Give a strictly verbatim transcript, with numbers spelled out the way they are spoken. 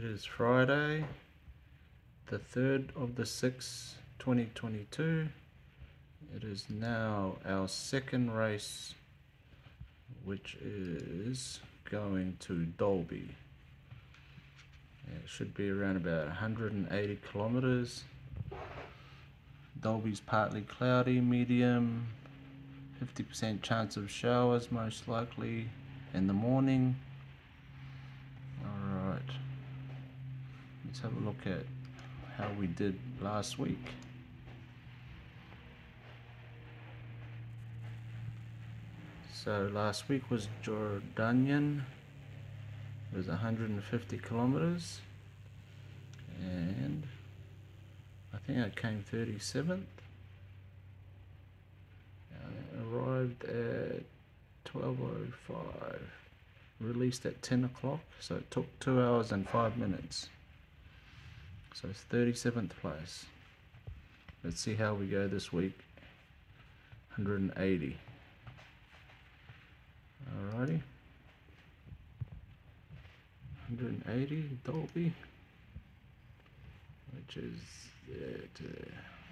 It is Friday, the third of the sixth, twenty twenty-two. It is now our second race, which is going to Dalby. It should be around about one hundred eighty kilometers. Dalby's partly cloudy, medium, fifty percent chance of showers most likely in the morning. Alright, let's have a look at how we did last week. So last week was Jordanian. It was one hundred fifty kilometers, and I think I came thirty-seventh. I arrived at twelve oh five, released at ten o'clock, so it took two hours and five minutes. So it's thirty-seventh place. Let's see how we go this week. one hundred eighty. Alrighty. one hundred eighty, Dalby, which is there to there.